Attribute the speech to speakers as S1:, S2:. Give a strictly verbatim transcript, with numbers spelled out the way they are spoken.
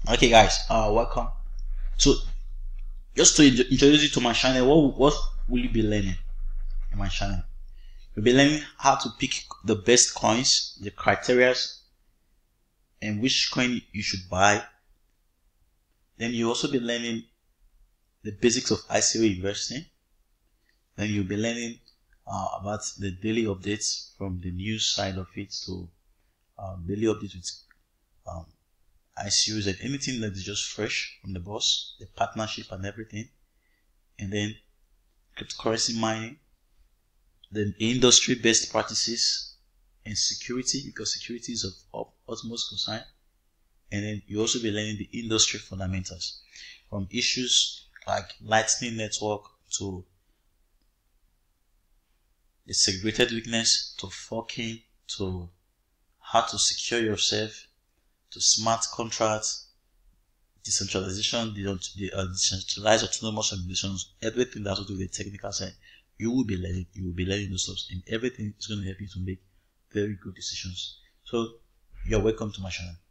S1: Okay, guys, uh, welcome. So, just to int- introduce you to my channel, what what will you be learning in my channel? You'll be learning how to pick the best coins, the criteria, and which coin you should buy. Then you also be learning the basics of I C O investing. Then you'll be learning uh, about the daily updates from the news side of it to um, daily updates with um, I C Os and anything that is just fresh from the boss, the partnership and everything. And then cryptocurrency mining, then industry best practices and security, because security is of, of utmost concern. And then you also be learning the industry fundamentals from issues like Lightning Network to the segregated weakness to forking to how to secure yourself to smart contracts, decentralization, the, the uh, decentralized autonomous organizations, everything that has to do with the technical side. You will be learning, you will be learning those stuff, and everything is going to help you to make very good decisions. So, you're welcome to my channel.